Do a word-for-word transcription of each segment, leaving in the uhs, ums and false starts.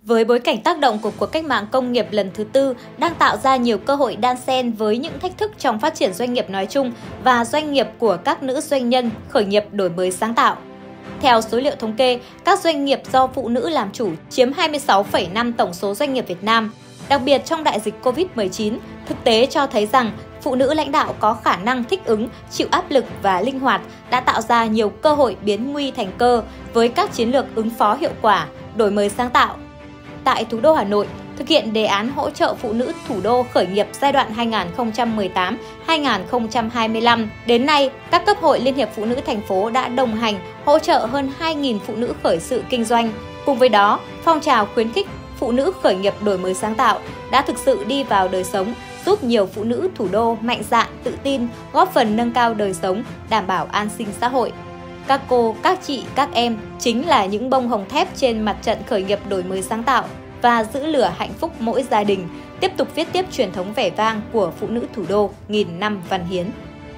Với bối cảnh tác động của cuộc cách mạng công nghiệp lần thứ tư đang tạo ra nhiều cơ hội đan xen với những thách thức trong phát triển doanh nghiệp nói chung và doanh nghiệp của các nữ doanh nhân khởi nghiệp đổi mới sáng tạo. Theo số liệu thống kê, các doanh nghiệp do phụ nữ làm chủ chiếm hai mươi sáu phẩy năm tổng số doanh nghiệp Việt Nam. Đặc biệt trong đại dịch Covid mười chín, thực tế cho thấy rằng phụ nữ lãnh đạo có khả năng thích ứng, chịu áp lực và linh hoạt đã tạo ra nhiều cơ hội biến nguy thành cơ với các chiến lược ứng phó hiệu quả, đổi mới sáng tạo. Tại thủ đô Hà Nội, thực hiện đề án hỗ trợ phụ nữ thủ đô khởi nghiệp giai đoạn hai nghìn không trăm mười tám đến hai nghìn không trăm hai mươi lăm. Đến nay, các cấp hội Liên hiệp Phụ nữ thành phố đã đồng hành hỗ trợ hơn hai nghìn phụ nữ khởi sự kinh doanh. Cùng với đó, phong trào khuyến khích phụ nữ khởi nghiệp đổi mới sáng tạo đã thực sự đi vào đời sống, giúp nhiều phụ nữ thủ đô mạnh dạn, tự tin, góp phần nâng cao đời sống, đảm bảo an sinh xã hội. Các cô, các chị, các em chính là những bông hồng thép trên mặt trận khởi nghiệp đổi mới sáng tạo và giữ lửa hạnh phúc mỗi gia đình, tiếp tục viết tiếp truyền thống vẻ vang của phụ nữ thủ đô nghìn năm văn hiến.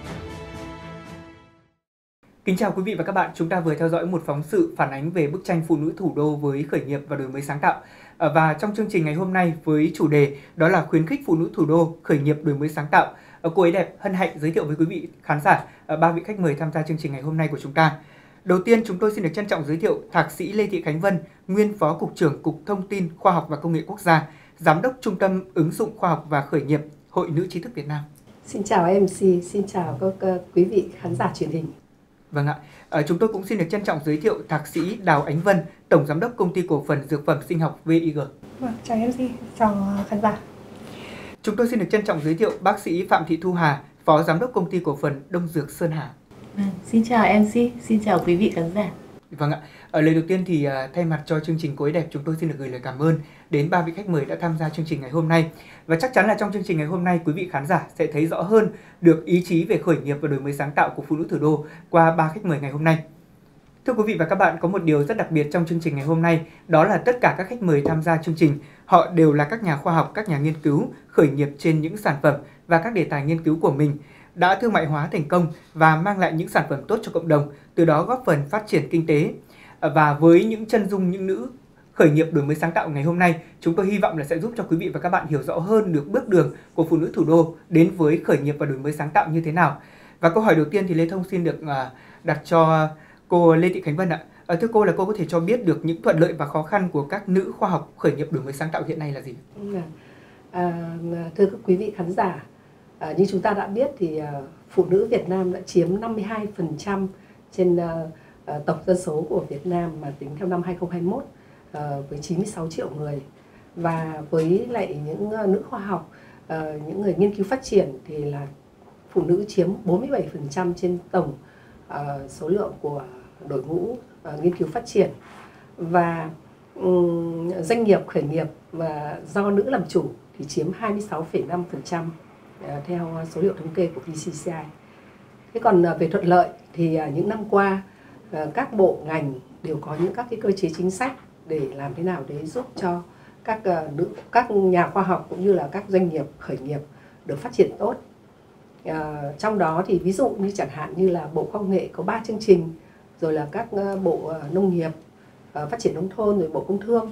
Kính chào quý vị và các bạn, chúng ta vừa theo dõi một phóng sự phản ánh về bức tranh phụ nữ thủ đô với khởi nghiệp và đổi mới sáng tạo. Và trong chương trình ngày hôm nay với chủ đề đó là khuyến khích phụ nữ thủ đô khởi nghiệp đổi mới sáng tạo, cô ấy đẹp hân hạnh giới thiệu với quý vị khán giả ba vị khách mời tham gia chương trình ngày hôm nay của chúng ta. Đầu tiên, chúng tôi xin được trân trọng giới thiệu Thạc sĩ Lê Thị Khánh Vân, nguyên Phó Cục trưởng Cục Thông tin, Khoa học và Công nghệ Quốc gia, Giám đốc Trung tâm Ứng dụng Khoa học và Khởi nghiệp, Hội Nữ trí thức Việt Nam. Xin chào em xê, xin chào các uh, quý vị khán giả truyền hình. Vâng ạ, à, chúng tôi cũng xin được trân trọng giới thiệu Thạc sĩ Đào Ánh Vân, Tổng Giám đốc Công ty Cổ phần Dược phẩm Sinh học vê i giê. Vâng, chào em xê, chào khán giả. Chúng tôi xin được trân trọng giới thiệu bác sĩ Phạm Thị Thu Hà, Phó Giám đốc Công ty Cổ phần Đông Dược Sơn Hà. Vâng, xin chào em xê, xin chào quý vị khán giả. Vâng ạ, ở lời đầu tiên thì uh, thay mặt cho chương trình Cô ấy đẹp, chúng tôi xin được gửi lời cảm ơn đến ba vị khách mời đã tham gia chương trình ngày hôm nay. Và chắc chắn là trong chương trình ngày hôm nay, quý vị khán giả sẽ thấy rõ hơn được ý chí về khởi nghiệp và đổi mới sáng tạo của phụ nữ thủ đô qua ba khách mời ngày hôm nay. Thưa quý vị và các bạn, có một điều rất đặc biệt trong chương trình ngày hôm nay, đó là tất cả các khách mời tham gia chương trình, họ đều là các nhà khoa học, các nhà nghiên cứu khởi nghiệp trên những sản phẩm và các đề tài nghiên cứu của mình, đã thương mại hóa thành công và mang lại những sản phẩm tốt cho cộng đồng, từ đó góp phần phát triển kinh tế. Và với những chân dung những nữ khởi nghiệp đổi mới sáng tạo ngày hôm nay, chúng tôi hy vọng là sẽ giúp cho quý vị và các bạn hiểu rõ hơn được bước đường của phụ nữ thủ đô đến với khởi nghiệp và đổi mới sáng tạo như thế nào. Và câu hỏi đầu tiên thì Lê Thông xin được đặt cho cô Lê Thị Khánh Vân ạ. À, thưa cô, là cô có thể cho biết được những thuận lợi và khó khăn của các nữ khoa học khởi nghiệp đổi mới sáng tạo hiện nay là gì? À, thưa các quý vị khán giả, à, như chúng ta đã biết thì à, phụ nữ Việt Nam đã chiếm năm mươi hai phần trăm trên à, à, tổng dân số của Việt Nam mà tính theo năm hai nghìn không trăm hai mươi mốt, à, với chín mươi sáu triệu người. Và với lại những uh, nữ khoa học, uh, những người nghiên cứu phát triển thì là phụ nữ chiếm bốn mươi bảy phần trăm trên tổng uh, số lượng của đội ngũ uh, nghiên cứu phát triển. Và um, doanh nghiệp khởi nghiệp và do nữ làm chủ thì chiếm hai mươi sáu phẩy năm phần trăm uh, theo số liệu thống kê của vê xê xê i. Thế còn uh, về thuận lợi thì uh, những năm qua uh, các bộ ngành đều có những các cái cơ chế chính sách để làm thế nào để giúp cho các uh, nữ các nhà khoa học cũng như là các doanh nghiệp khởi nghiệp được phát triển tốt. Uh, trong đó thì ví dụ như chẳng hạn như là Bộ Khoa học Công nghệ có ba chương trình, rồi là các uh, bộ uh, nông nghiệp, uh, phát triển nông thôn, rồi Bộ Công Thương.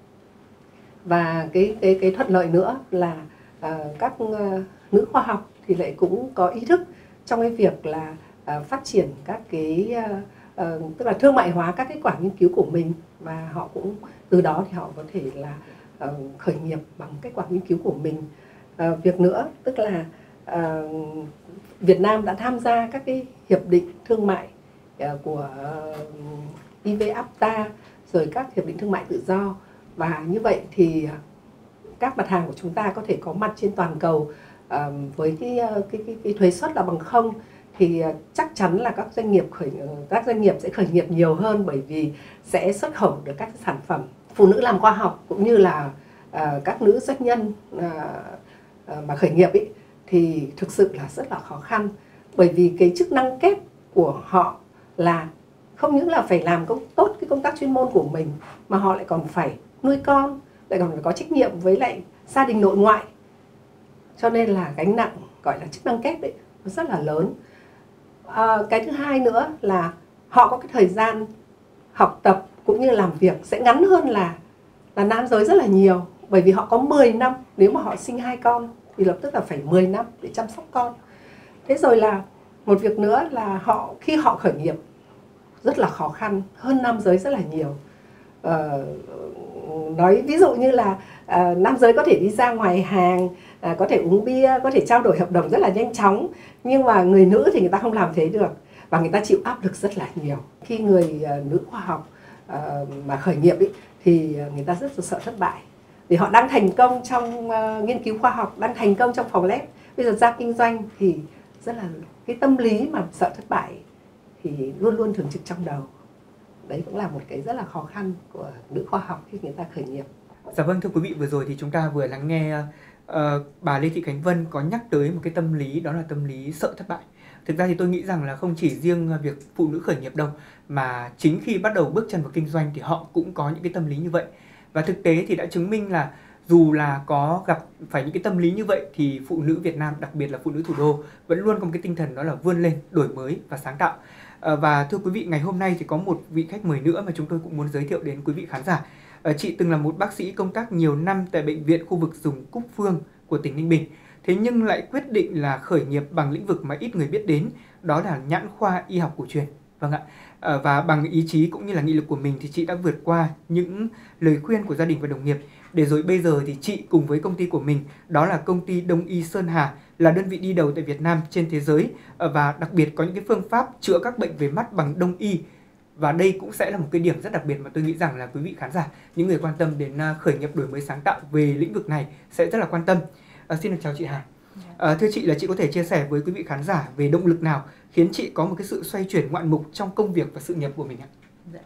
Và cái cái cái thuận lợi nữa là uh, các uh, nữ khoa học thì lại cũng có ý thức trong cái việc là uh, phát triển các cái uh, uh, tức là thương mại hóa các kết quả nghiên cứu của mình, và họ cũng từ đó thì họ có thể là uh, khởi nghiệp bằng kết quả nghiên cứu của mình. Uh, việc nữa tức là uh, Việt Nam đã tham gia các cái hiệp định thương mại uh, của uh, i vê ép ta, rồi các hiệp định thương mại tự do, và như vậy thì uh, các mặt hàng của chúng ta có thể có mặt trên toàn cầu uh, với cái, uh, cái, cái, cái thuế suất là bằng không, thì uh, chắc chắn là các doanh nghiệp khởi các doanh nghiệp sẽ khởi nghiệp nhiều hơn, bởi vì sẽ xuất khẩu được các sản phẩm. Phụ nữ làm khoa học cũng như là uh, các nữ doanh nhân uh, uh, mà khởi nghiệp ý, thì thực sự là rất là khó khăn, bởi vì cái chức năng kép của họ là không những là phải làm công, tốt cái công tác chuyên môn của mình, mà họ lại còn phải nuôi con, lại còn phải có trách nhiệm với lại gia đình nội ngoại, cho nên là gánh nặng gọi là chức năng kép đấy nó rất là lớn. À, cái thứ hai nữa là họ có cái thời gian học tập cũng như làm việc sẽ ngắn hơn là là nam giới rất là nhiều, bởi vì họ có mười năm, nếu mà họ sinh hai con thì lập tức là phải mười năm để chăm sóc con. Thế rồi là một việc nữa là họ khi họ khởi nghiệp rất là khó khăn hơn nam giới rất là nhiều. Ờ, nói ví dụ như là à, nam giới có thể đi ra ngoài hàng, à, có thể uống bia, có thể trao đổi hợp đồng rất là nhanh chóng, nhưng mà người nữ thì người ta không làm thế được, và người ta chịu áp lực rất là nhiều. Khi người uh, nữ khoa học uh, mà khởi nghiệp ý, thì người ta rất là sợ thất bại, vì họ đang thành công trong uh, nghiên cứu khoa học, đang thành công trong phòng lab, bây giờ ra kinh doanh thì rất là cái tâm lý mà sợ thất bại thì luôn luôn thường trực trong đầu. Đấy cũng là một cái rất là khó khăn của nữ khoa học khi người ta khởi nghiệp. Dạ vâng, thưa quý vị, vừa rồi thì chúng ta vừa lắng nghe uh, bà Lê Thị Khánh Vân có nhắc tới một cái tâm lý, đó là tâm lý sợ thất bại. Thực ra thì tôi nghĩ rằng là không chỉ riêng việc phụ nữ khởi nghiệp đâu, mà chính khi bắt đầu bước chân vào kinh doanh thì họ cũng có những cái tâm lý như vậy. Và thực tế thì đã chứng minh là dù là có gặp phải những cái tâm lý như vậy thì phụ nữ Việt Nam, đặc biệt là phụ nữ thủ đô, vẫn luôn có một cái tinh thần đó là vươn lên, đổi mới và sáng tạo. À, và thưa quý vị, ngày hôm nay thì có một vị khách mời nữa mà chúng tôi cũng muốn giới thiệu đến quý vị khán giả. À, chị từng là một bác sĩ công tác nhiều năm tại bệnh viện khu vực Dùng Cúc Phương của tỉnh Ninh Bình. Thế nhưng lại quyết định là khởi nghiệp bằng lĩnh vực mà ít người biết đến, đó là nhãn khoa y học cổ truyền. Vâng ạ. À, và bằng ý chí cũng như là nghị lực của mình thì chị đã vượt qua những lời khuyên của gia đình và đồng nghiệp, để rồi bây giờ thì chị cùng với công ty của mình, đó là công ty Đông y Sơn Hà, là đơn vị đi đầu tại Việt Nam trên thế giới, và đặc biệt có những cái phương pháp chữa các bệnh về mắt bằng Đông y. Và đây cũng sẽ là một cái điểm rất đặc biệt mà tôi nghĩ rằng là quý vị khán giả, những người quan tâm đến khởi nghiệp đổi mới sáng tạo về lĩnh vực này sẽ rất là quan tâm. À, xin được chào chị Hà. À, thưa chị, là chị có thể chia sẻ với quý vị khán giả về động lực nào khiến chị có một cái sự xoay chuyển ngoạn mục trong công việc và sự nghiệp của mình ạ? Dạ.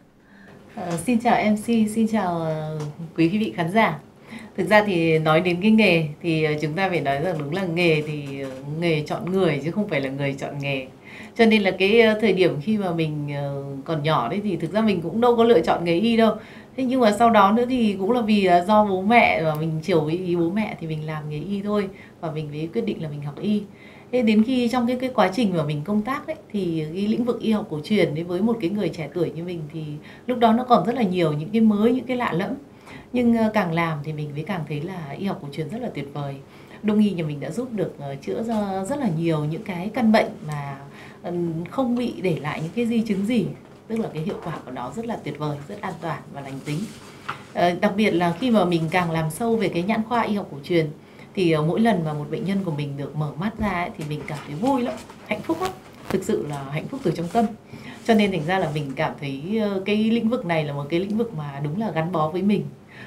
À, xin chào em xê, xin chào quý vị khán giả. Thực ra thì nói đến cái nghề thì chúng ta phải nói rằng đúng là nghề thì nghề chọn người chứ không phải là người chọn nghề. Cho nên là cái thời điểm khi mà mình còn nhỏ đấy thì thực ra mình cũng đâu có lựa chọn nghề y đâu. Thế nhưng mà sau đó nữa thì cũng là vì do bố mẹ và mình chiều với ý bố mẹ thì mình làm nghề y thôi, và mình mới quyết định là mình học y. Thế đến khi trong cái cái quá trình mà mình công tác đấy thì cái lĩnh vực y học cổ truyền đấy, với một cái người trẻ tuổi như mình thì lúc đó nó còn rất là nhiều những cái mới, những cái lạ lẫm. Nhưng càng làm thì mình mới càng thấy là y học cổ truyền rất là tuyệt vời. Đông y nhà mình đã giúp được chữa ra rất là nhiều những cái căn bệnh mà không bị để lại những cái di chứng gì. Tức là cái hiệu quả của nó rất là tuyệt vời, rất an toàn và lành tính. À, đặc biệt là khi mà mình càng làm sâu về cái nhãn khoa y học cổ truyền thì mỗi lần mà một bệnh nhân của mình được mở mắt ra ấy, thì mình cảm thấy vui lắm, hạnh phúc lắm. Thực sự là hạnh phúc từ trong tâm. Cho nên thành ra là mình cảm thấy cái lĩnh vực này là một cái lĩnh vực mà đúng là gắn bó với mình.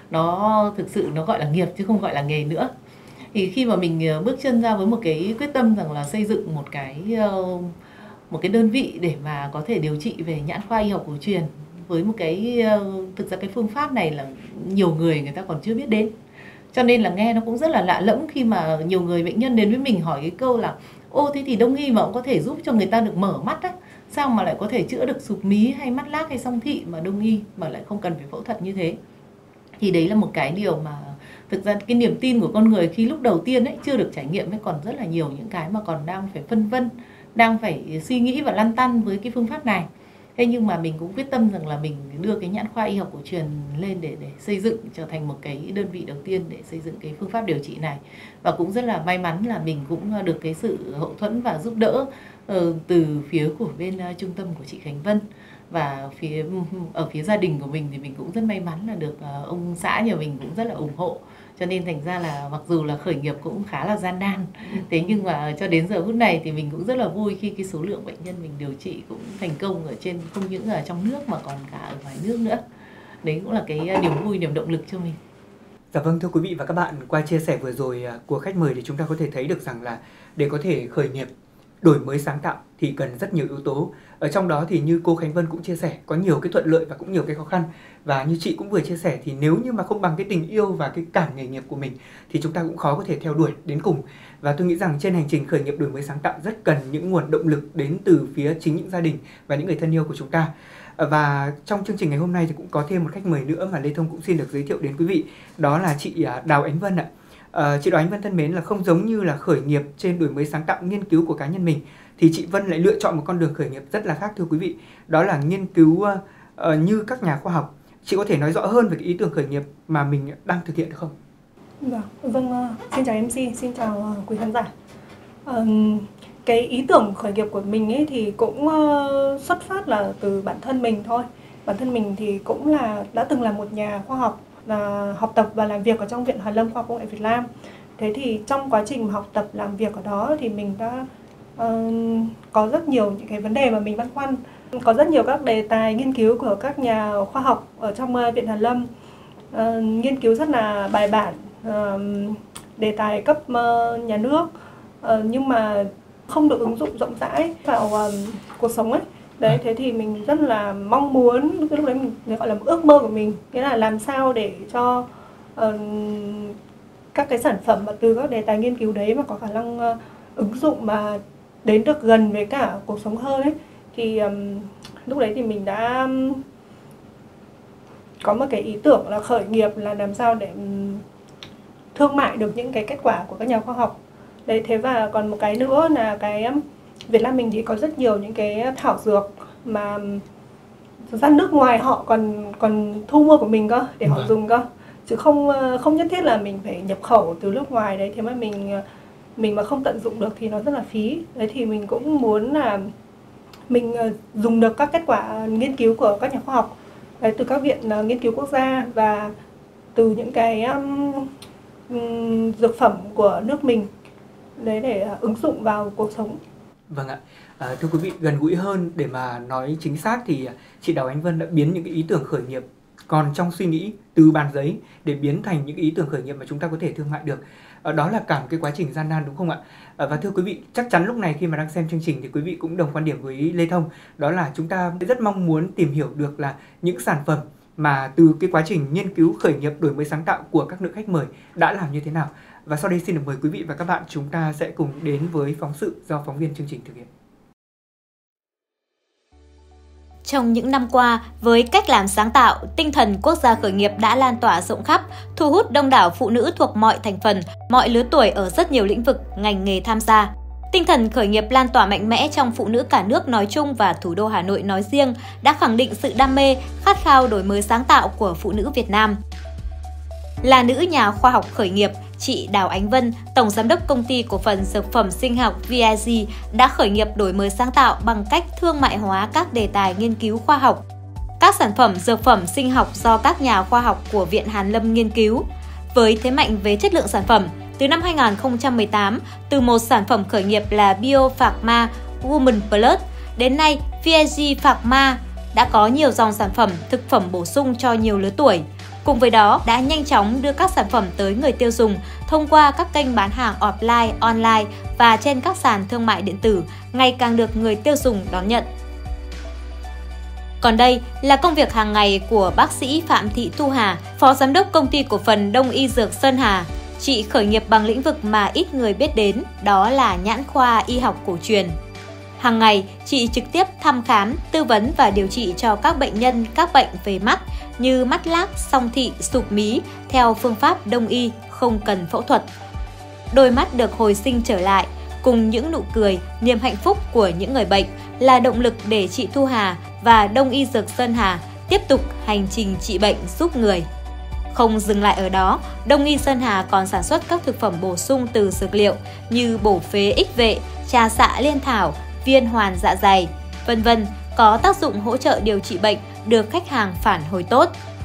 Nó thực sự nó gọi là nghiệp chứ không gọi là nghề nữa. Thì khi mà mình bước chân ra với một cái quyết tâm rằng là xây dựng một cái một cái đơn vị để mà có thể điều trị về nhãn khoa y học cổ truyền, với một cái thực ra cái phương pháp này là nhiều người người ta còn chưa biết đến. Cho nên là nghe nó cũng rất là lạ lẫm khi mà nhiều người bệnh nhân đến với mình hỏi cái câu là: ô, thế thì Đông y mà cũng có thể giúp cho người ta được mở mắt á, sao mà lại có thể chữa được sụp mí hay mắt lác hay song thị mà Đông y mà lại không cần phải phẫu thuật như thế? Thì đấy là một cái điều mà thực ra cái niềm tin của con người khi lúc đầu tiên ấy chưa được trải nghiệm ấy, còn rất là nhiều những cái mà còn đang phải phân vân, đang phải suy nghĩ và lăn tăn với cái phương pháp này. Thế nhưng mà mình cũng quyết tâm rằng là mình đưa cái nhãn khoa y học cổ truyền lên để để xây dựng trở thành một cái đơn vị đầu tiên để xây dựng cái phương pháp điều trị này. Và cũng rất là may mắn là mình cũng được cái sự hậu thuẫn và giúp đỡ uh, từ phía của bên uh, trung tâm của chị Khánh Vân. Và phía ở phía gia đình của mình thì mình cũng rất may mắn là được uh, ông xã nhà mình cũng rất là ủng hộ. Cho nên thành ra là mặc dù là khởi nghiệp cũng khá là gian nan, thế nhưng mà cho đến giờ phút này thì mình cũng rất là vui khi cái số lượng bệnh nhân mình điều trị cũng thành công ở trên, không những ở trong nước mà còn cả ở ngoài nước nữa. Đấy cũng là cái niềm vui, niềm động lực cho mình. Dạ vâng, thưa quý vị và các bạn, qua chia sẻ vừa rồi của khách mời thì chúng ta có thể thấy được rằng là để có thể khởi nghiệp, đổi mới sáng tạo thì cần rất nhiều yếu tố. Ở trong đó thì như cô Khánh Vân cũng chia sẻ, có nhiều cái thuận lợi và cũng nhiều cái khó khăn. Và như chị cũng vừa chia sẻ thì nếu như mà không bằng cái tình yêu và cái cảm nghề nghiệp của mình thì chúng ta cũng khó có thể theo đuổi đến cùng. Và tôi nghĩ rằng trên hành trình khởi nghiệp đổi mới sáng tạo rất cần những nguồn động lực đến từ phía chính những gia đình và những người thân yêu của chúng ta. Và trong chương trình ngày hôm nay thì cũng có thêm một khách mời nữa mà Lê Thông cũng xin được giới thiệu đến quý vị. Đó là chị Đào Ánh Vân ạ. À, chị Đào Ánh Vân thân mến, là không giống như là khởi nghiệp trên đổi mới sáng tạo nghiên cứu của cá nhân mình thì chị Vân lại lựa chọn một con đường khởi nghiệp rất là khác thưa quý vị. Đó là nghiên cứu uh, uh, như các nhà khoa học chị có thể nói rõ hơn về cái ý tưởng khởi nghiệp mà mình đang thực hiện được không? Vâng, vâng uh, xin chào em xê, xin chào uh, quý khán giả. Uh, cái ý tưởng khởi nghiệp của mình ấy thì cũng uh, xuất phát là từ bản thân mình thôi. Bản thân mình thì cũng là đã từng là một nhà khoa học, là học tập và làm việc ở trong Viện Hàn lâm Khoa học Công nghệ Việt Nam. Thế thì trong quá trình học tập làm việc ở đó thì mình đã uh, có rất nhiều những cái vấn đề mà mình băn khoăn. Có rất nhiều các đề tài nghiên cứu của các nhà khoa học ở trong uh, Viện Hàn lâm, uh, nghiên cứu rất là bài bản, uh, đề tài cấp uh, nhà nước, uh, nhưng mà không được ứng dụng rộng rãi vào uh, cuộc sống ấy. Đấy, thế thì mình rất là mong muốn, lúc đấy mình gọi là một ước mơ của mình, nghĩa là làm sao để cho uh, các cái sản phẩm mà từ các đề tài nghiên cứu đấy mà có khả năng uh, ứng dụng mà đến được gần với cả cuộc sống hơn ấy. Thì um, lúc đấy thì mình đã um, có một cái ý tưởng là khởi nghiệp, là làm sao để um, thương mại được những cái kết quả của các nhà khoa học. Đấy, thế và còn một cái nữa là cái um, Việt Nam mình thì có rất nhiều những cái thảo dược mà ra nước ngoài họ còn còn thu mua của mình cơ, để họ dùng cơ, chứ không không nhất thiết là mình phải nhập khẩu từ nước ngoài. Đấy, thế mà mình mình mà không tận dụng được thì nó rất là phí. Đấy, thì mình cũng muốn là mình dùng được các kết quả nghiên cứu của các nhà khoa học, đấy, từ các viện nghiên cứu quốc gia và từ những cái um, um, dược phẩm của nước mình, đấy, để ứng dụng vào cuộc sống. Vâng ạ. À, thưa quý vị, gần gũi hơn để mà nói chính xác thì chị Đào Ánh Vân đã biến những cái ý tưởng khởi nghiệp còn trong suy nghĩ từ bàn giấy để biến thành những ý tưởng khởi nghiệp mà chúng ta có thể thương mại được. À, đó là cả một cái quá trình gian nan, đúng không ạ? À, và thưa quý vị, chắc chắn lúc này khi mà đang xem chương trình thì quý vị cũng đồng quan điểm với Lê Thông, đó là chúng ta rất mong muốn tìm hiểu được là những sản phẩm mà từ cái quá trình nghiên cứu khởi nghiệp đổi mới sáng tạo của các nữ khách mời đã làm như thế nào. Và sau đây xin được mời quý vị và các bạn chúng ta sẽ cùng đến với phóng sự do phóng viên chương trình thực hiện. Trong những năm qua, với cách làm sáng tạo, tinh thần quốc gia khởi nghiệp đã lan tỏa rộng khắp, thu hút đông đảo phụ nữ thuộc mọi thành phần, mọi lứa tuổi ở rất nhiều lĩnh vực, ngành nghề tham gia. Tinh thần khởi nghiệp lan tỏa mạnh mẽ trong phụ nữ cả nước nói chung và thủ đô Hà Nội nói riêng đã khẳng định sự đam mê, khát khao đổi mới sáng tạo của phụ nữ Việt Nam. Là nữ nhà khoa học khởi nghiệp, chị Đào Ánh Vân, Tổng Giám đốc Công ty Cổ phần Dược phẩm Sinh học vê i giê đã khởi nghiệp đổi mới sáng tạo bằng cách thương mại hóa các đề tài nghiên cứu khoa học. Các sản phẩm dược phẩm sinh học do các nhà khoa học của Viện Hàn lâm nghiên cứu. Với thế mạnh về chất lượng sản phẩm, từ năm hai nghìn không trăm mười tám, từ một sản phẩm khởi nghiệp là BioPharma Woman Plus, đến nay vê i giê Pharma đã có nhiều dòng sản phẩm thực phẩm bổ sung cho nhiều lứa tuổi. Cùng với đó, đã nhanh chóng đưa các sản phẩm tới người tiêu dùng thông qua các kênh bán hàng offline, online và trên các sàn thương mại điện tử, ngày càng được người tiêu dùng đón nhận. Còn đây là công việc hàng ngày của bác sĩ Phạm Thị Thu Hà, Phó Giám đốc Công ty Cổ phần Đông y Dược Sơn Hà. Chị khởi nghiệp bằng lĩnh vực mà ít người biết đến, đó là nhãn khoa y học cổ truyền. Hàng ngày, chị trực tiếp thăm khám, tư vấn và điều trị cho các bệnh nhân các bệnh về mắt như mắt lác, song thị, sụp mí theo phương pháp Đông y, không cần phẫu thuật. Đôi mắt được hồi sinh trở lại, cùng những nụ cười, niềm hạnh phúc của những người bệnh là động lực để chị Thu Hà và Đông y Dược Sơn Hà tiếp tục hành trình trị bệnh giúp người. Không dừng lại ở đó, Đông y Sơn Hà còn sản xuất các thực phẩm bổ sung từ dược liệu như bổ phế ích vệ, trà xạ liên thảo, viên hoàn dạ dày, vân vân, có tác dụng hỗ trợ điều trị bệnh, được khách hàng phản hồi tốt.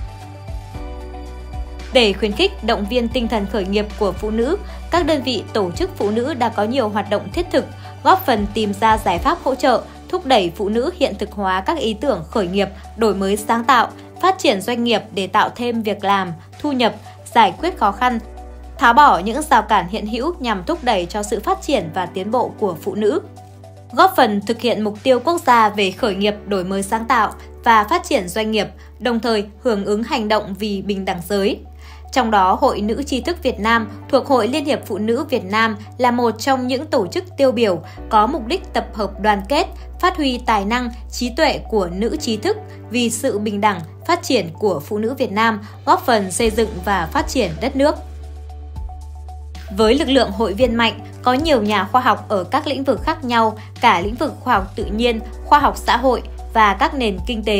Để khuyến khích, động viên tinh thần khởi nghiệp của phụ nữ, các đơn vị tổ chức phụ nữ đã có nhiều hoạt động thiết thực, góp phần tìm ra giải pháp hỗ trợ, thúc đẩy phụ nữ hiện thực hóa các ý tưởng khởi nghiệp, đổi mới sáng tạo, phát triển doanh nghiệp để tạo thêm việc làm, thu nhập, giải quyết khó khăn, tháo bỏ những rào cản hiện hữu nhằm thúc đẩy cho sự phát triển và tiến bộ của phụ nữ. Góp phần thực hiện mục tiêu quốc gia về khởi nghiệp, đổi mới sáng tạo và phát triển doanh nghiệp, đồng thời hưởng ứng hành động vì bình đẳng giới. Trong đó, Hội Nữ Trí thức Việt Nam thuộc Hội Liên hiệp Phụ nữ Việt Nam là một trong những tổ chức tiêu biểu có mục đích tập hợp đoàn kết, phát huy tài năng, trí tuệ của nữ trí thức vì sự bình đẳng, phát triển của phụ nữ Việt Nam, góp phần xây dựng và phát triển đất nước. Với lực lượng hội viên mạnh, có nhiều nhà khoa học ở các lĩnh vực khác nhau, cả lĩnh vực khoa học tự nhiên, khoa học xã hội và các nền kinh tế,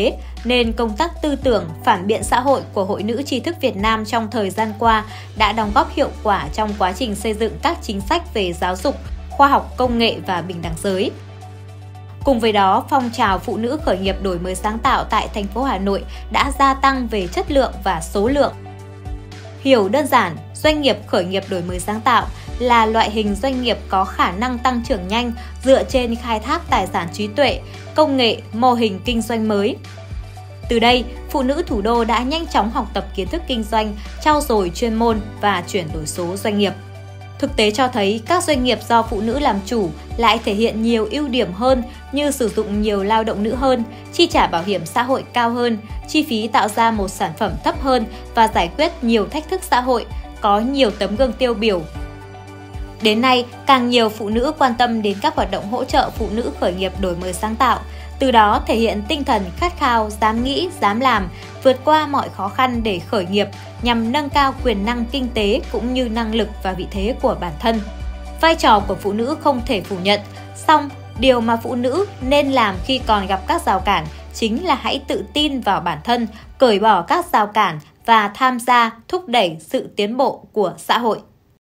nên công tác tư tưởng, phản biện xã hội của Hội Nữ Trí thức Việt Nam trong thời gian qua đã đóng góp hiệu quả trong quá trình xây dựng các chính sách về giáo dục, khoa học, công nghệ và bình đẳng giới. Cùng với đó, phong trào phụ nữ khởi nghiệp đổi mới sáng tạo tại thành phố Hà Nội đã gia tăng về chất lượng và số lượng. Hiểu đơn giản, doanh nghiệp khởi nghiệp đổi mới sáng tạo là loại hình doanh nghiệp có khả năng tăng trưởng nhanh dựa trên khai thác tài sản trí tuệ, công nghệ, mô hình kinh doanh mới. Từ đây, phụ nữ thủ đô đã nhanh chóng học tập kiến thức kinh doanh, trau dồi chuyên môn và chuyển đổi số doanh nghiệp. Thực tế cho thấy các doanh nghiệp do phụ nữ làm chủ lại thể hiện nhiều ưu điểm hơn như sử dụng nhiều lao động nữ hơn, chi trả bảo hiểm xã hội cao hơn, chi phí tạo ra một sản phẩm thấp hơn và giải quyết nhiều thách thức xã hội, có nhiều tấm gương tiêu biểu. Đến nay, càng nhiều phụ nữ quan tâm đến các hoạt động hỗ trợ phụ nữ khởi nghiệp đổi mới sáng tạo, từ đó thể hiện tinh thần khát khao, dám nghĩ, dám làm, vượt qua mọi khó khăn để khởi nghiệp nhằm nâng cao quyền năng kinh tế cũng như năng lực và vị thế của bản thân. Vai trò của phụ nữ không thể phủ nhận, song điều mà phụ nữ nên làm khi còn gặp các rào cản chính là hãy tự tin vào bản thân, cởi bỏ các rào cản và tham gia thúc đẩy sự tiến bộ của xã hội.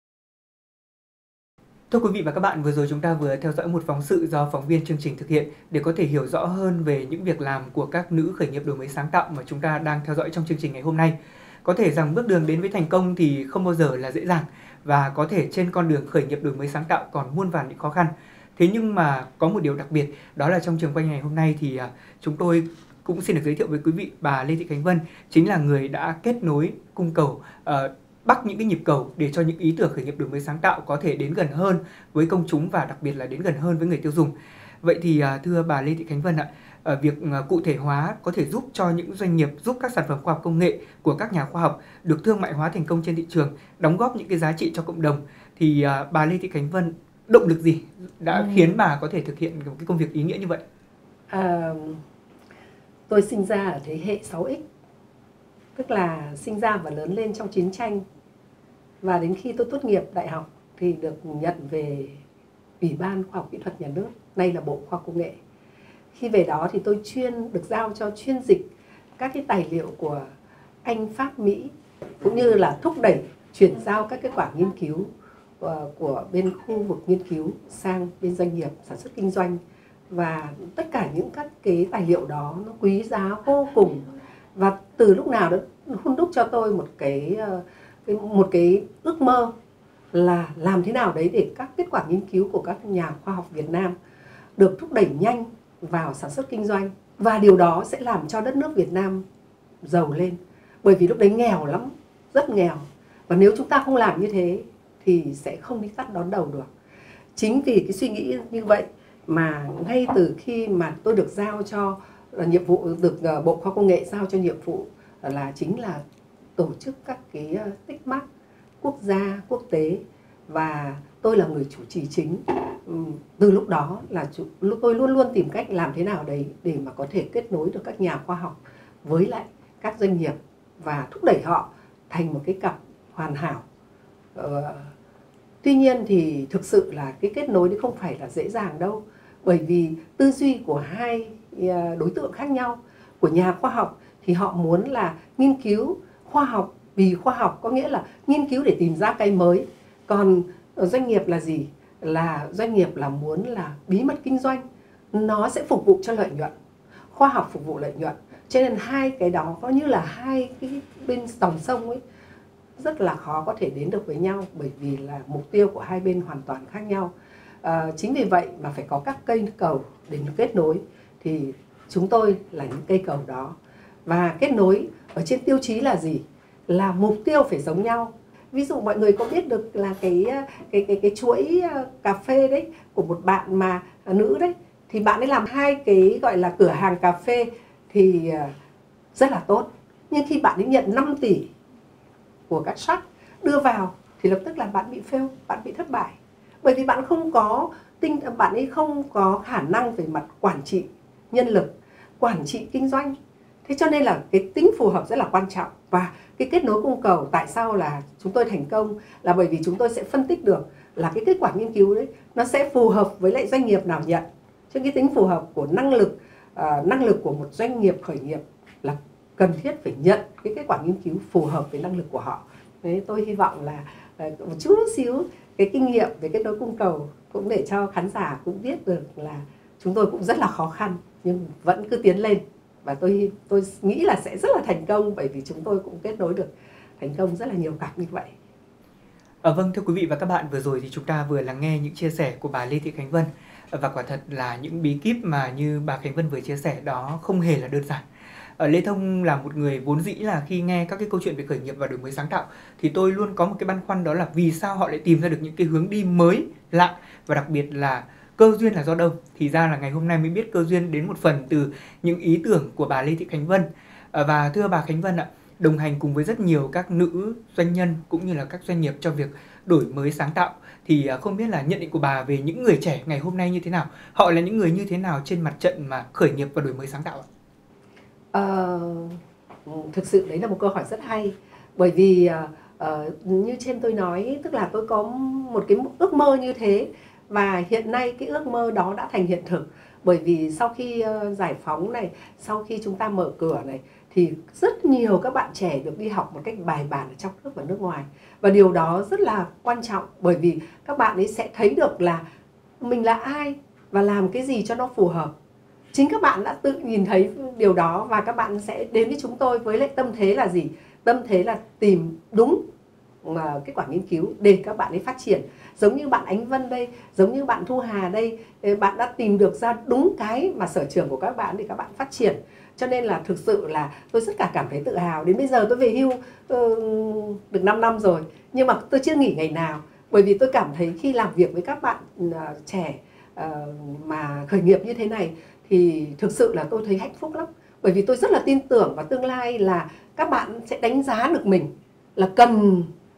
Thưa quý vị và các bạn, vừa rồi chúng ta vừa theo dõi một phóng sự do phóng viên chương trình thực hiện để có thể hiểu rõ hơn về những việc làm của các nữ khởi nghiệp đổi mới sáng tạo mà chúng ta đang theo dõi trong chương trình ngày hôm nay. Có thể rằng bước đường đến với thành công thì không bao giờ là dễ dàng và có thể trên con đường khởi nghiệp đổi mới sáng tạo còn muôn vàn những khó khăn. Thế nhưng mà có một điều đặc biệt, đó là trong trường quay ngày hôm nay thì chúng tôi cũng xin được giới thiệu với quý vị bà Lê Thị Khánh Vân, chính là người đã kết nối cung cầu, uh, bắt những cái nhịp cầu để cho những ý tưởng khởi nghiệp đổi mới sáng tạo có thể đến gần hơn với công chúng và đặc biệt là đến gần hơn với người tiêu dùng. Vậy thì thưa bà Lê Thị Khánh Vân ạ, việc cụ thể hóa có thể giúp cho những doanh nghiệp, giúp các sản phẩm khoa học công nghệ của các nhà khoa học được thương mại hóa thành công trên thị trường, đóng góp những cái giá trị cho cộng đồng, thì bà Lê Thị Khánh Vân động lực gì đã ừ. khiến bà có thể thực hiện một cái công việc ý nghĩa như vậy? À, tôi sinh ra ở thế hệ sáu ích, tức là sinh ra và lớn lên trong chiến tranh. Và đến khi tôi tốt nghiệp đại học thì được nhận về Ủy ban Khoa học Kỹ thuật Nhà nước, nay là Bộ Khoa học Công nghệ. Khi về đó thì tôi chuyên được giao cho chuyên dịch các cái tài liệu của Anh, Pháp, Mỹ, cũng như là thúc đẩy chuyển giao các kết quả nghiên cứu của bên khu vực nghiên cứu sang bên doanh nghiệp sản xuất kinh doanh. Và tất cả những các cái tài liệu đó nó quý giá vô cùng. Và từ lúc nào đó hun đúc cho tôi một cái, cái một cái ước mơ là làm thế nào đấy để các kết quả nghiên cứu của các nhà khoa học Việt Nam được thúc đẩy nhanh vào sản xuất kinh doanh. Và điều đó sẽ làm cho đất nước Việt Nam giàu lên. Bởi vì lúc đấy nghèo lắm, rất nghèo. Và nếu chúng ta không làm như thế thì sẽ không đi tắt đón đầu được. Chính vì cái suy nghĩ như vậy mà ngay từ khi mà tôi được giao cho là nhiệm vụ, được Bộ Khoa học Công nghệ giao cho nhiệm vụ là chính là tổ chức các cái tích mác quốc gia, quốc tế, và tôi là người chủ trì chính. Từ lúc đó là tôi luôn luôn tìm cách làm thế nào đấy để mà có thể kết nối được các nhà khoa học với lại các doanh nghiệp và thúc đẩy họ thành một cái cặp hoàn hảo. Ờ, tuy nhiên thì thực sự là cái kết nối đấy không phải là dễ dàng đâu, bởi vì tư duy của hai đối tượng khác nhau. Của nhà khoa học thì họ muốn là nghiên cứu khoa học vì khoa học, có nghĩa là nghiên cứu để tìm ra cái mới. Còn doanh nghiệp là gì? Là doanh nghiệp là muốn là bí mật kinh doanh, nó sẽ phục vụ cho lợi nhuận, khoa học phục vụ lợi nhuận. Cho nên hai cái đó có như là hai cái bên dòng sông ấy, rất là khó có thể đến được với nhau, bởi vì là mục tiêu của hai bên hoàn toàn khác nhau. À, chính vì vậy mà phải có các cây cầu để kết nối, thì chúng tôi là những cây cầu đó. Và kết nối ở trên tiêu chí là gì? Là mục tiêu phải giống nhau. Ví dụ mọi người có biết được là cái cái cái cái chuỗi cà phê đấy của một bạn mà nữ đấy, thì bạn ấy làm hai cái gọi là cửa hàng cà phê thì rất là tốt. Nhưng khi bạn ấy nhận năm tỷ của các sắc đưa vào thì lập tức là bạn bị fail, bạn bị thất bại. Bởi vì bạn không có tinh bạn ấy không có khả năng về mặt quản trị nhân lực, quản trị kinh doanh. Thế cho nên là cái tính phù hợp rất là quan trọng. Và cái kết nối cung cầu, tại sao là chúng tôi thành công là bởi vì chúng tôi sẽ phân tích được là cái kết quả nghiên cứu đấy nó sẽ phù hợp với lại doanh nghiệp nào nhận. Cho cái tính phù hợp của năng lực, uh, năng lực của một doanh nghiệp khởi nghiệp là cần thiết phải nhận cái kết quả nghiên cứu phù hợp với năng lực của họ. Đấy, tôi hy vọng là một chút xíu cái kinh nghiệm về kết nối cung cầu cũng để cho khán giả cũng biết được là chúng tôi cũng rất là khó khăn nhưng vẫn cứ tiến lên, và tôi tôi nghĩ là sẽ rất là thành công, bởi vì chúng tôi cũng kết nối được thành công rất là nhiều cặp như vậy. À, vâng, thưa quý vị và các bạn, vừa rồi thì chúng ta vừa lắng nghe những chia sẻ của bà Lê Thị Khánh Vân, và quả thật là những bí kíp mà như bà Khánh Vân vừa chia sẻ đó không hề là đơn giản. Ở Lê Thông là một người vốn dĩ là khi nghe các cái câu chuyện về khởi nghiệp và đổi mới sáng tạo thì tôi luôn có một cái băn khoăn, đó là vì sao họ lại tìm ra được những cái hướng đi mới lạ, và đặc biệt là cơ duyên là do đâu. Thì ra là ngày hôm nay mới biết cơ duyên đến một phần từ những ý tưởng của bà Lê Thị Khánh Vân. Và thưa bà Khánh Vân ạ, đồng hành cùng với rất nhiều các nữ doanh nhân cũng như là các doanh nghiệp trong việc đổi mới sáng tạo, thì không biết là nhận định của bà về những người trẻ ngày hôm nay như thế nào? Họ là những người như thế nào trên mặt trận mà khởi nghiệp và đổi mới sáng tạo ạ? Ờ, thực sự đấy là một câu hỏi rất hay, bởi vì uh, như trên tôi nói, tức là tôi có một cái ước mơ như thế, và hiện nay cái ước mơ đó đã thành hiện thực. Bởi vì sau khi uh, giải phóng này, sau khi chúng ta mở cửa này, thì rất nhiều các bạn trẻ được đi học một cách bài bản ở trong nước và nước ngoài. Và điều đó rất là quan trọng, bởi vì các bạn ấy sẽ thấy được là mình là ai và làm cái gì cho nó phù hợp. Chính các bạn đã tự nhìn thấy điều đó, và các bạn sẽ đến với chúng tôi với lại tâm thế là gì? Tâm thế là tìm đúng mà kết quả nghiên cứu để các bạn ấy phát triển. Giống như bạn Ánh Vân đây, giống như bạn Thu Hà đây, bạn đã tìm được ra đúng cái mà sở trường của các bạn để các bạn phát triển. Cho nên là thực sự là tôi rất cả cảm thấy tự hào. Đến bây giờ tôi về hưu uh, được năm năm rồi, nhưng mà tôi chưa nghỉ ngày nào. Bởi vì tôi cảm thấy khi làm việc với các bạn uh, trẻ uh, mà khởi nghiệp như thế này thì thực sự là tôi thấy hạnh phúc lắm. Bởi vì tôi rất là tin tưởng vào tương lai là các bạn sẽ đánh giá được mình là cần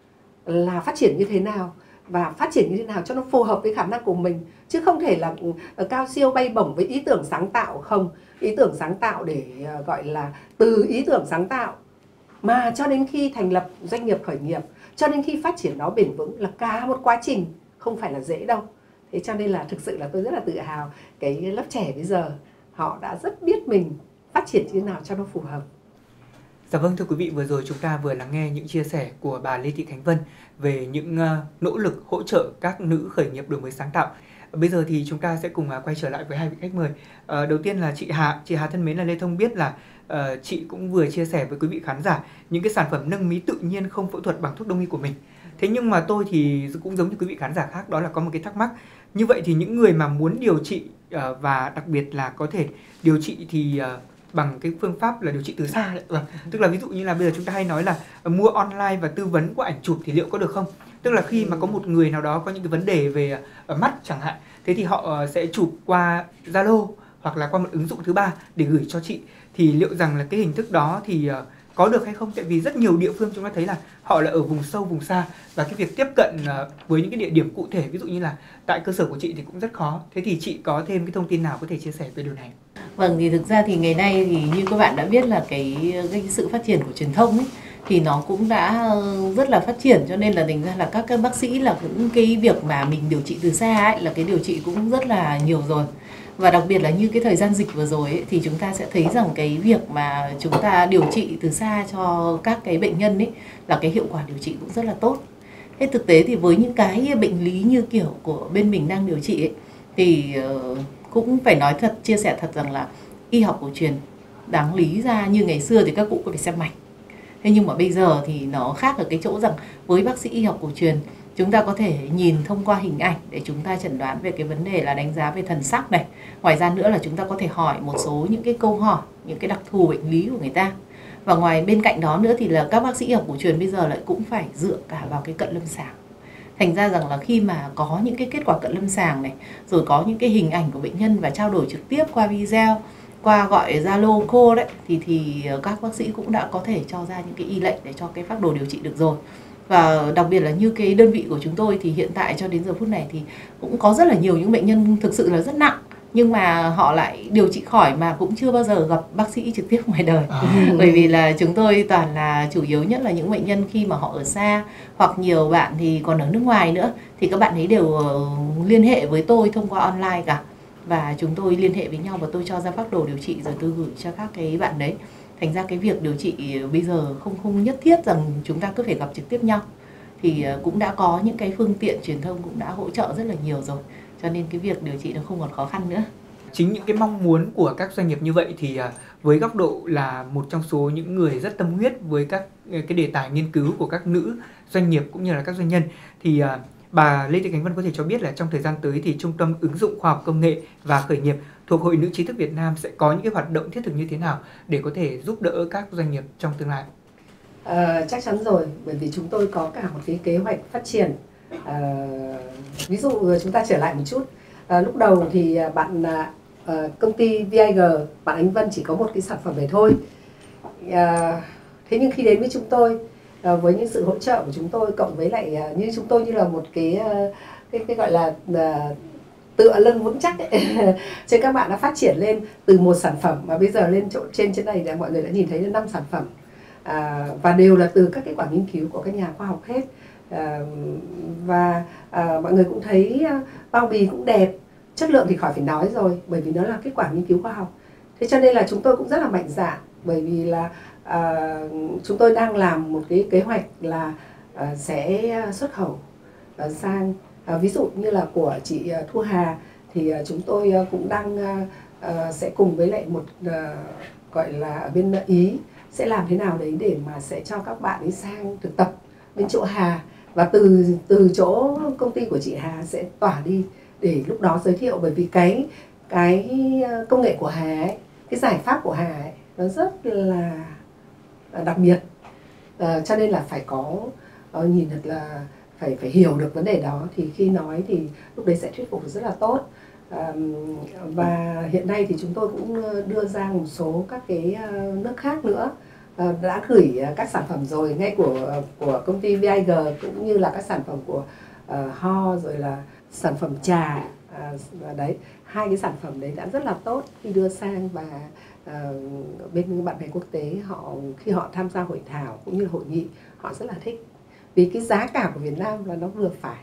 là phát triển như thế nào, và phát triển như thế nào cho nó phù hợp với khả năng của mình. Chứ không thể là cao siêu bay bổng với ý tưởng sáng tạo không. Ý tưởng sáng tạo để gọi là từ ý tưởng sáng tạo mà cho đến khi thành lập doanh nghiệp khởi nghiệp, cho đến khi phát triển nó bền vững là cả một quá trình, không phải là dễ đâu. Thế cho nên là thực sự là tôi rất là tự hào cái lớp trẻ bây giờ họ đã rất biết mình phát triển như thế nào cho nó phù hợp. Dạ vâng, thưa quý vị, vừa rồi chúng ta vừa lắng nghe những chia sẻ của bà Lê Thị Khánh Vân về những uh, nỗ lực hỗ trợ các nữ khởi nghiệp đổi mới sáng tạo. Bây giờ thì chúng ta sẽ cùng uh, quay trở lại với hai vị khách mời. Uh, đầu tiên là chị Hà. Chị Hà thân mến, là Lê Thông biết là uh, chị cũng vừa chia sẻ với quý vị khán giả những cái sản phẩm nâng mí tự nhiên không phẫu thuật bằng thuốc đông y của mình. Thế nhưng mà tôi thì cũng giống như quý vị khán giả khác, đó là có một cái thắc mắc. Như vậy thì những người mà muốn điều trị uh, và đặc biệt là có thể điều trị thì uh, bằng cái phương pháp là điều trị từ xa. Vâng. Tức là ví dụ như là bây giờ chúng ta hay nói là mua online và tư vấn qua ảnh chụp thì liệu có được không? Tức là khi mà có một người nào đó có những cái vấn đề về ở mắt chẳng hạn, thế thì họ sẽ chụp qua Zalo hoặc là qua một ứng dụng thứ ba để gửi cho chị, thì liệu rằng là cái hình thức đó thì có được hay không? Tại vì rất nhiều địa phương chúng ta thấy là họ là ở vùng sâu, vùng xa, và cái việc tiếp cận với những cái địa điểm cụ thể, ví dụ như là tại cơ sở của chị thì cũng rất khó. Thế thì chị có thêm cái thông tin nào có thể chia sẻ về điều này? Vâng, thì thực ra thì ngày nay thì như các bạn đã biết là cái, cái sự phát triển của truyền thông ấy, thì nó cũng đã rất là phát triển, cho nên là thành ra là các, các bác sĩ là cũng cái việc mà mình điều trị từ xa ấy, là cái điều trị cũng rất là nhiều rồi. Và đặc biệt là như cái thời gian dịch vừa rồi ấy, thì chúng ta sẽ thấy rằng cái việc mà chúng ta điều trị từ xa cho các cái bệnh nhân ấy là cái hiệu quả điều trị cũng rất là tốt. Thế thực tế thì với những cái bệnh lý như kiểu của bên mình đang điều trị ấy, thì uh, cũng phải nói thật, chia sẻ thật rằng là y học cổ truyền đáng lý ra như ngày xưa thì các cụ có phải xem mạch. Thế nhưng mà bây giờ thì nó khác ở cái chỗ rằng với bác sĩ y học cổ truyền, chúng ta có thể nhìn thông qua hình ảnh để chúng ta chẩn đoán về cái vấn đề là đánh giá về thần sắc này. Ngoài ra nữa là chúng ta có thể hỏi một số những cái câu hỏi, những cái đặc thù bệnh lý của người ta. Và ngoài bên cạnh đó nữa thì là các bác sĩ y học cổ truyền bây giờ lại cũng phải dựa cả vào cái cận lâm sàng. Thành ra rằng là khi mà có những cái kết quả cận lâm sàng này, rồi có những cái hình ảnh của bệnh nhân và trao đổi trực tiếp qua video, qua gọi Zalo call đấy, thì thì các bác sĩ cũng đã có thể cho ra những cái y lệnh để cho cái phác đồ điều trị được rồi. Và đặc biệt là như cái đơn vị của chúng tôi thì hiện tại cho đến giờ phút này thì cũng có rất là nhiều những bệnh nhân thực sự là rất nặng, nhưng mà họ lại điều trị khỏi mà cũng chưa bao giờ gặp bác sĩ trực tiếp ngoài đời. À. Bởi vì là chúng tôi toàn là chủ yếu nhất là những bệnh nhân khi mà họ ở xa, hoặc nhiều bạn thì còn ở nước ngoài nữa, thì các bạn ấy đều liên hệ với tôi thông qua online cả. Và chúng tôi liên hệ với nhau và tôi cho ra phác đồ điều trị rồi tôi gửi cho các cái bạn đấy. Thành ra cái việc điều trị bây giờ không không nhất thiết rằng chúng ta cứ phải gặp trực tiếp nhau. Thì cũng đã có những cái phương tiện truyền thông cũng đã hỗ trợ rất là nhiều rồi. Cho nên cái việc điều trị nó không còn khó khăn nữa. Chính những cái mong muốn của các doanh nghiệp như vậy thì với góc độ là một trong số những người rất tâm huyết với các cái đề tài nghiên cứu của các nữ doanh nghiệp cũng như là các doanh nhân, thì bà Lê Thị Khánh Vân có thể cho biết là trong thời gian tới thì Trung tâm Ứng dụng Khoa học Công nghệ và Khởi nghiệp thuộc Hội Nữ Trí thức Việt Nam sẽ có những cái hoạt động thiết thực như thế nào để có thể giúp đỡ các doanh nghiệp trong tương lai? À, chắc chắn rồi, bởi vì chúng tôi có cả một cái kế hoạch phát triển. À, ví dụ chúng ta trở lại một chút, à, lúc đầu thì bạn à, công ty vê i giê, bạn Anh Vân chỉ có một cái sản phẩm này thôi. À, thế nhưng khi đến với chúng tôi, à, với những sự hỗ trợ của chúng tôi cộng với lại à, như chúng tôi như là một cái cái, cái gọi là à, tựa lưng vững chắc ấy. Cho các bạn đã phát triển lên từ một sản phẩm mà bây giờ lên chỗ trên trên này là mọi người đã nhìn thấy là năm sản phẩm. À, và đều là từ các kết quả nghiên cứu của các nhà khoa học hết. À, và à, mọi người cũng thấy à, bao bì cũng đẹp, chất lượng thì khỏi phải nói rồi, bởi vì nó là kết quả nghiên cứu khoa học. Thế cho nên là chúng tôi cũng rất là mạnh dạn, bởi vì là à, chúng tôi đang làm một cái kế hoạch là à, sẽ xuất khẩu à, sang à, ví dụ như là của chị à, Thu Hà thì à, chúng tôi à, cũng đang à, à, sẽ cùng với lại một à, gọi là ở bên Ý sẽ làm thế nào đấy để mà sẽ cho các bạn ấy sang thực tập bên chỗ Hà, và từ từ chỗ công ty của chị Hà sẽ tỏa đi để lúc đó giới thiệu, bởi vì cái cái công nghệ của Hà ấy, cái giải pháp của Hà ấy, nó rất là đặc biệt, à, cho nên là phải có uh, nhìn thật là phải phải hiểu được vấn đề đó thì khi nói thì lúc đấy sẽ thuyết phục được rất là tốt. À, và hiện nay thì chúng tôi cũng đưa ra một số các cái nước khác nữa, à, đã gửi các sản phẩm rồi, ngay của của công ty vê i giê cũng như là các sản phẩm của uh, Ho, rồi là sản phẩm trà, à, đấy hai cái sản phẩm đấy đã rất là tốt khi đưa sang, và uh, bên bạn bè quốc tế họ khi họ tham gia hội thảo cũng như hội nghị họ rất là thích, vì cái giá cả của Việt Nam là nó vừa phải,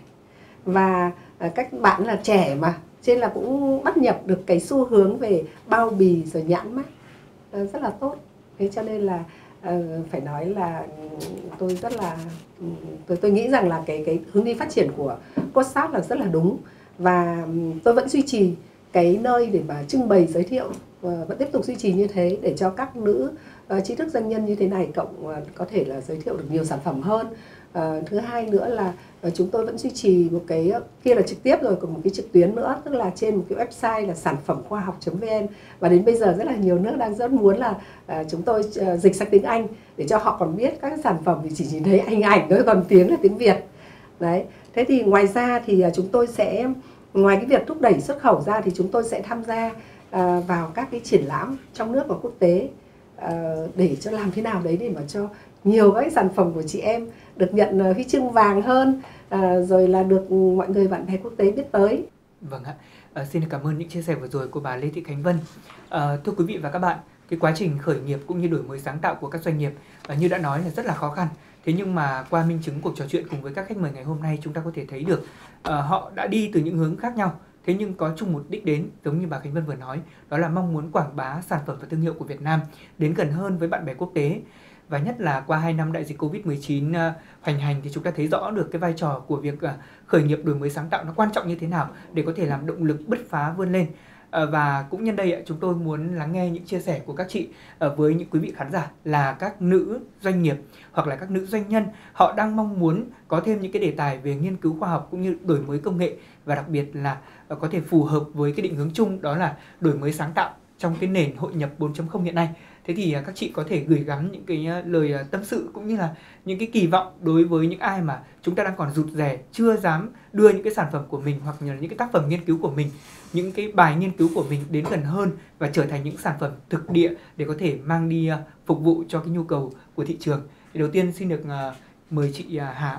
và uh, các bạn là trẻ mà, cho nên là cũng bắt nhập được cái xu hướng về bao bì rồi nhãn mác uh, rất là tốt. Thế cho nên là uh, phải nói là tôi rất là tôi tôi nghĩ rằng là cái cái hướng đi phát triển của Cosap là rất là đúng, và tôi vẫn duy trì cái nơi để mà trưng bày giới thiệu, uh, vẫn tiếp tục duy trì như thế để cho các nữ uh, trí thức doanh nhân như thế này cộng uh, có thể là giới thiệu được nhiều sản phẩm hơn. Uh, thứ hai nữa là uh, chúng tôi vẫn duy trì một cái kia là trực tiếp rồi, còn một cái trực tuyến nữa, tức là trên một cái website là sản phẩm khoa học chấm vn, và đến bây giờ rất là nhiều nước đang rất muốn là uh, chúng tôi uh, dịch sang tiếng Anh để cho họ còn biết các sản phẩm, thì chỉ nhìn thấy hình ảnh thôi, còn tiếng là tiếng Việt đấy. Thế thì ngoài ra thì uh, chúng tôi sẽ ngoài cái việc thúc đẩy xuất khẩu ra thì chúng tôi sẽ tham gia uh, vào các cái triển lãm trong nước và quốc tế, uh, để cho làm thế nào đấy để mà cho nhiều các cái sản phẩm của chị em được nhận uh, huy chương vàng hơn, uh, rồi là được mọi người bạn bè quốc tế biết tới. Vâng ạ, uh, xin cảm ơn những chia sẻ vừa rồi của bà Lê Thị Khánh Vân. Uh, thưa quý vị và các bạn, cái quá trình khởi nghiệp cũng như đổi mới sáng tạo của các doanh nghiệp uh, như đã nói là rất là khó khăn. Thế nhưng mà qua minh chứng cuộc trò chuyện cùng với các khách mời ngày hôm nay, chúng ta có thể thấy được uh, họ đã đi từ những hướng khác nhau, thế nhưng có chung một đích đến, giống như bà Khánh Vân vừa nói, đó là mong muốn quảng bá sản phẩm và thương hiệu của Việt Nam đến gần hơn với bạn bè quốc tế. Và nhất là qua hai năm đại dịch Covid mười chín uh, hoành hành thì chúng ta thấy rõ được cái vai trò của việc uh, khởi nghiệp đổi mới sáng tạo nó quan trọng như thế nào để có thể làm động lực bứt phá vươn lên. Uh, và cũng nhân đây uh, chúng tôi muốn lắng nghe những chia sẻ của các chị uh, với những quý vị khán giả là các nữ doanh nghiệp hoặc là các nữ doanh nhân, họ đang mong muốn có thêm những cái đề tài về nghiên cứu khoa học cũng như đổi mới công nghệ, và đặc biệt là uh, có thể phù hợp với cái định hướng chung, đó là đổi mới sáng tạo trong cái nền hội nhập bốn chấm không hiện nay. Thế thì các chị có thể gửi gắm những cái lời tâm sự cũng như là những cái kỳ vọng đối với những ai mà chúng ta đang còn rụt rè, chưa dám đưa những cái sản phẩm của mình hoặc là những cái tác phẩm nghiên cứu của mình, những cái bài nghiên cứu của mình đến gần hơn và trở thành những sản phẩm thực địa để có thể mang đi phục vụ cho cái nhu cầu của thị trường. Thì đầu tiên xin được mời chị Hà.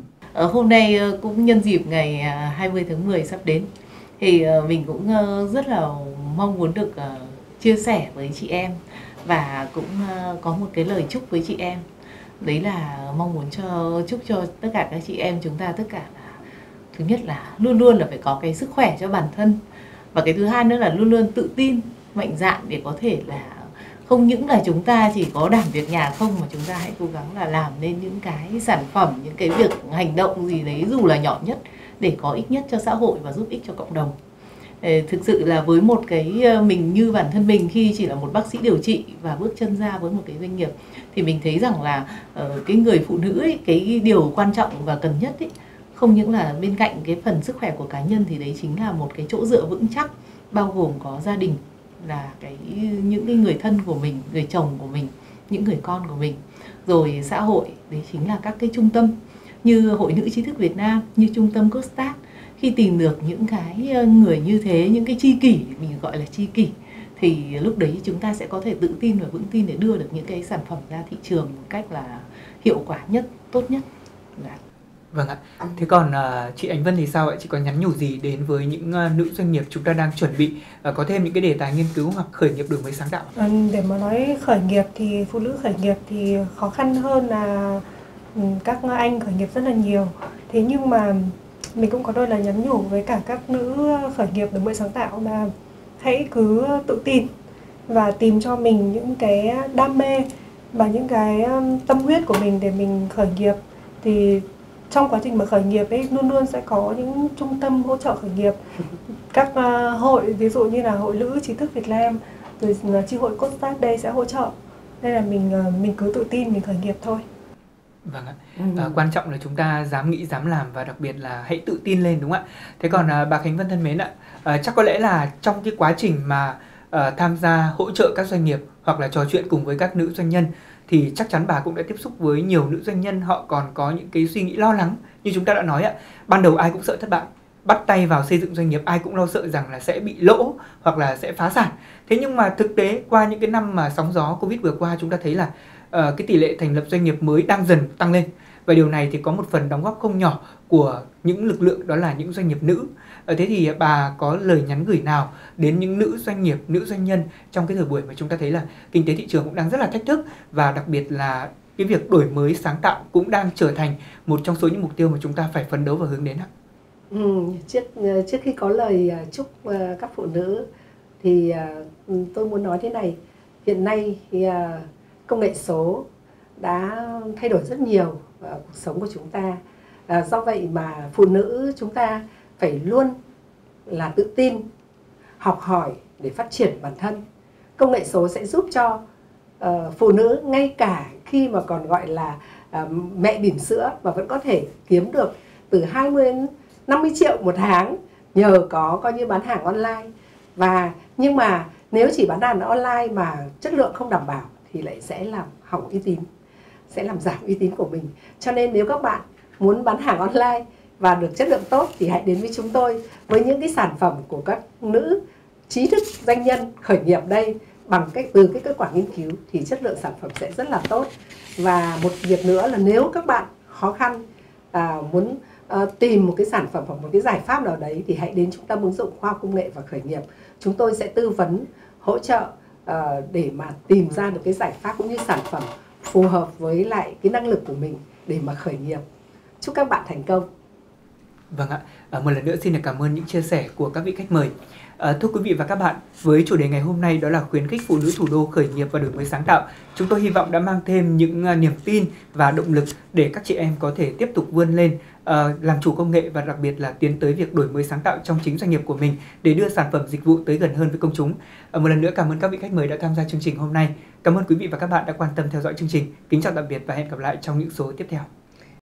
Ở hôm nay cũng nhân dịp ngày hai mươi tháng mười sắp đến, thì mình cũng rất là mong muốn được chia sẻ với chị em, và cũng có một cái lời chúc với chị em. Đấy là mong muốn cho chúc cho tất cả các chị em chúng ta tất cả là, thứ nhất là luôn luôn là phải có cái sức khỏe cho bản thân, và cái thứ hai nữa là luôn luôn tự tin, mạnh dạn để có thể là Không những là chúng ta chỉ có đảm việc nhà không, mà chúng ta hãy cố gắng là làm nên những cái sản phẩm, những cái việc hành động gì đấy dù là nhỏ nhất để có ích nhất cho xã hội và giúp ích cho cộng đồng. Thực sự là với một cái mình như bản thân mình khi chỉ là một bác sĩ điều trị và bước chân ra với một cái doanh nghiệp thì mình thấy rằng là cái người phụ nữ ấy, cái điều quan trọng và cần nhất ấy, không những là bên cạnh cái phần sức khỏe của cá nhân thì đấy chính là một cái chỗ dựa vững chắc, bao gồm có gia đình, là cái những cái người thân của mình, người chồng của mình, những người con của mình, rồi xã hội, đấy chính là các cái trung tâm như Hội Nữ Trí thức Việt Nam, như trung tâm Costat. Khi tìm được những cái người như thế, những cái tri kỷ, mình gọi là tri kỷ, thì lúc đấy chúng ta sẽ có thể tự tin và vững tin để đưa được những cái sản phẩm ra thị trường một cách là hiệu quả nhất, tốt nhất. Dạ. Vâng ạ. Thế còn uh, chị Ánh Vân thì sao ạ? Chị có nhắn nhủ gì đến với những uh, nữ doanh nghiệp chúng ta đang chuẩn bị uh, có thêm những cái đề tài nghiên cứu hoặc khởi nghiệp đổi mới sáng tạo? À, để mà nói khởi nghiệp thì phụ nữ khởi nghiệp thì khó khăn hơn là các anh khởi nghiệp rất là nhiều. Thế nhưng mà mình cũng có đôi lời nhắn nhủ với cả các nữ khởi nghiệp đổi mới sáng tạo là hãy cứ tự tin và tìm cho mình những cái đam mê và những cái tâm huyết của mình để mình khởi nghiệp. Thì trong quá trình mà khởi nghiệp ấy luôn luôn sẽ có những trung tâm hỗ trợ khởi nghiệp, các uh, hội ví dụ như là Hội Nữ Trí thức Việt Nam, rồi uh, chi hội Costat đây sẽ hỗ trợ. Nên là mình uh, mình cứ tự tin mình khởi nghiệp thôi. Vâng ạ. Ừ. À, quan trọng là chúng ta dám nghĩ, dám làm và đặc biệt là hãy tự tin lên, đúng không ạ? Thế còn à, bà Khánh Vân thân mến ạ, à, chắc có lẽ là trong cái quá trình mà à, tham gia hỗ trợ các doanh nghiệp hoặc là trò chuyện cùng với các nữ doanh nhân thì chắc chắn bà cũng đã tiếp xúc với nhiều nữ doanh nhân, họ còn có những cái suy nghĩ lo lắng như chúng ta đã nói ạ. Ban đầu ai cũng sợ thất bại, bắt tay vào xây dựng doanh nghiệp ai cũng lo sợ rằng là sẽ bị lỗ hoặc là sẽ phá sản. Thế nhưng mà thực tế qua những cái năm mà sóng gió Covid vừa qua, chúng ta thấy là uh, cái tỷ lệ thành lập doanh nghiệp mới đang dần tăng lên. Và điều này thì có một phần đóng góp không nhỏ của những lực lượng, đó là những doanh nghiệp nữ. Thế thì bà có lời nhắn gửi nào đến những nữ doanh nghiệp, nữ doanh nhân trong cái thời buổi mà chúng ta thấy là kinh tế thị trường cũng đang rất là thách thức, và đặc biệt là cái việc đổi mới sáng tạo cũng đang trở thành một trong số những mục tiêu mà chúng ta phải phấn đấu và hướng đến ạ? Ừ, trước, trước khi có lời chúc các phụ nữ thì tôi muốn nói thế này. Hiện nay thì công nghệ số đã thay đổi rất nhiều cuộc sống của chúng ta. À, do vậy mà phụ nữ chúng ta phải luôn là tự tin, học hỏi để phát triển bản thân. Công nghệ số sẽ giúp cho uh, phụ nữ ngay cả khi mà còn gọi là uh, mẹ bỉm sữa mà vẫn có thể kiếm được từ hai mươi đến năm mươi triệu một tháng nhờ có coi như bán hàng online. Và nhưng mà nếu chỉ bán hàng online mà chất lượng không đảm bảo thì lại sẽ làm hỏng uy tín, sẽ làm giảm uy tín của mình. Cho nên nếu các bạn muốn bán hàng online và được chất lượng tốt thì hãy đến với chúng tôi với những cái sản phẩm của các nữ trí thức doanh nhân khởi nghiệp đây, bằng cách từ cái kết quả nghiên cứu thì chất lượng sản phẩm sẽ rất là tốt. Và một việc nữa là nếu các bạn khó khăn à, muốn à, tìm một cái sản phẩm hoặc một cái giải pháp nào đấy thì hãy đến trung tâm ứng dụng khoa học công nghệ và khởi nghiệp. Chúng tôi sẽ tư vấn, hỗ trợ à, để mà tìm ra được cái giải pháp cũng như sản phẩm phù hợp với lại cái năng lực của mình để mà khởi nghiệp. Chúc các bạn thành công. Vâng ạ, à, một lần nữa xin được cảm ơn những chia sẻ của các vị khách mời. À, thưa quý vị và các bạn, với chủ đề ngày hôm nay đó là khuyến khích phụ nữ thủ đô khởi nghiệp và đổi mới sáng tạo, chúng tôi hy vọng đã mang thêm những uh, niềm tin và động lực để các chị em có thể tiếp tục vươn lên, uh, làm chủ công nghệ và đặc biệt là tiến tới việc đổi mới sáng tạo trong chính doanh nghiệp của mình để đưa sản phẩm dịch vụ tới gần hơn với công chúng. Uh, một lần nữa cảm ơn các vị khách mời đã tham gia chương trình hôm nay. Cảm ơn quý vị và các bạn đã quan tâm theo dõi chương trình. Kính chào tạm biệt và hẹn gặp lại trong những số tiếp theo.